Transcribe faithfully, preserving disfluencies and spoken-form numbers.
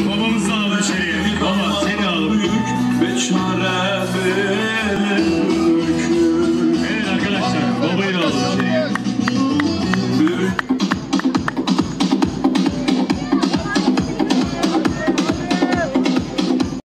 Babamızı alalım içeriye. Baba seni alalım. Evet arkadaşlar babayı da alalım içeriye.